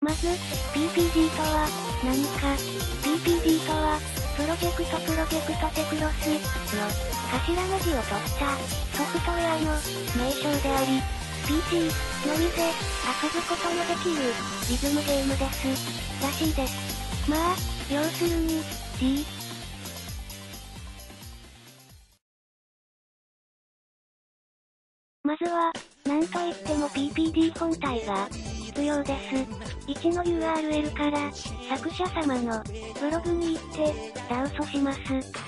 まず、PPD とは、何か。PPD とは、プロジェクトテクロスの頭文字を取ったソフトウェアの名称であり、PC のみで遊ぶことのできるリズムゲームです。らしいです。まあ、要するに、D。まずは、なんといっても PPD 本体が必要です。1の URL から作者様のブログに行ってダウソします。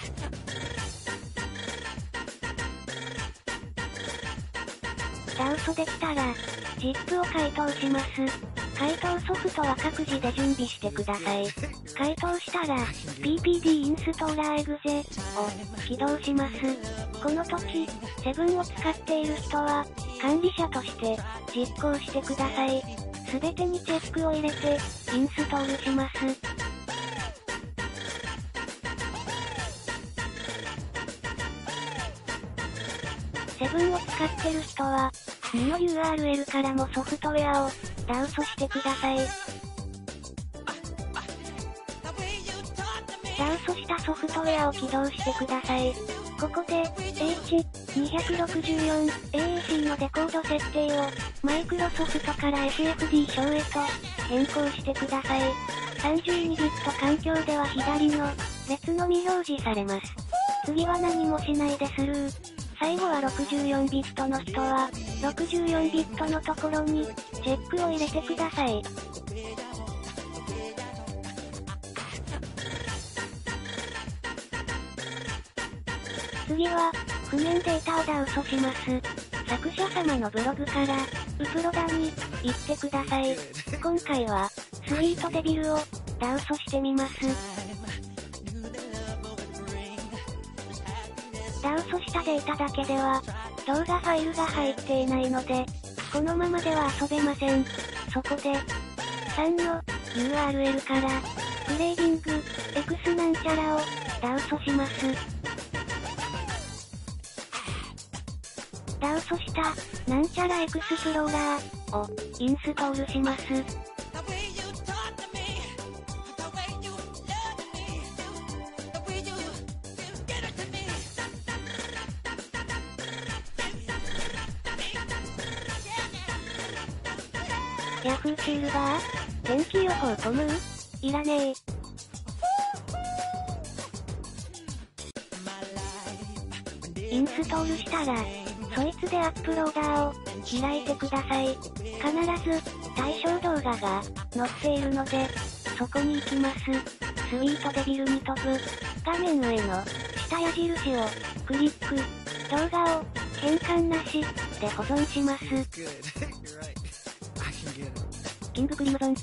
ダウソできたら ZIP を解凍します。解凍ソフトは各自で準備してください。解凍したら PPD インストーラーエグゼを起動します。この時、7を使っている人は管理者として実行してください。すべてにチェックを入れてインストールします。7を使ってる人は2の URL からもソフトウェアをダウソしてください。ダウソしたソフトウェアを起動してください。ここで H264AAC のデコード設定をマイクロソフトから SFD 章へと変更してください。32ビット環境では左の列のみ表示されます。次は何もしないでスルー。最後は64ビットの人は64ビットのところにチェックを入れてください。次は譜面データをダウソします。作者様のブログからウプロダに行ってください。今回はスイートデビルをダウソしてみます。ダウソしたデータだけでは動画ファイルが入っていないのでこのままでは遊べません。そこで3の URL からプレイリング X なんちゃらをダウソします。ダウソしたなんちゃらエクスプローラーをインストールします。Yahoo シルバー天気予報コムいらねえ。インストールしたらそいつでアップローダーを開いてください。必ず対象動画が載っているので、そこに行きます。スイートデビルに飛ぶ。画面上の下矢印をクリック。動画を変換なしで保存します。キングクリムゾン。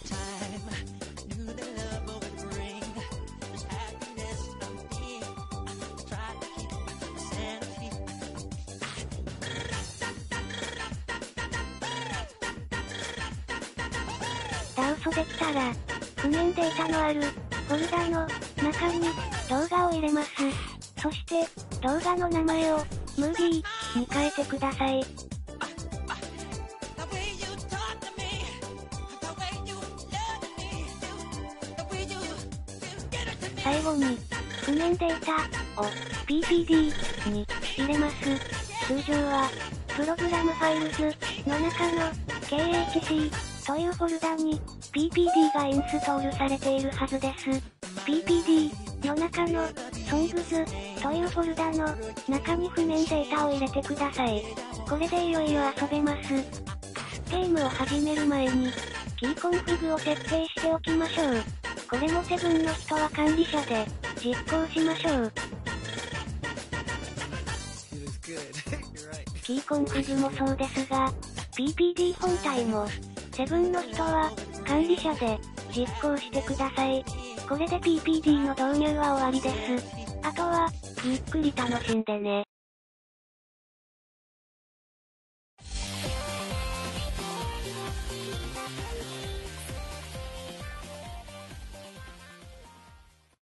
ダウソできたら、譜面データのあるフォルダの中に動画を入れます。そして動画の名前をムービーに変えてください。最後に譜面データを PPD に入れます。通常はプログラムファイルズの中の KHC というフォルダに PPD がインストールされているはずです。PPD の中の Songs というフォルダの中に譜面データを入れてください。これでいよいよ遊べます。ゲームを始める前にキーコンフィグを設定しておきましょう。これも7の人は管理者で実行しましょう。キーコンフィグもそうですが、PPD 本体も7の人は管理者で実行してください。これで PPD の導入は終わりです。あとはゆっくり楽しんでね。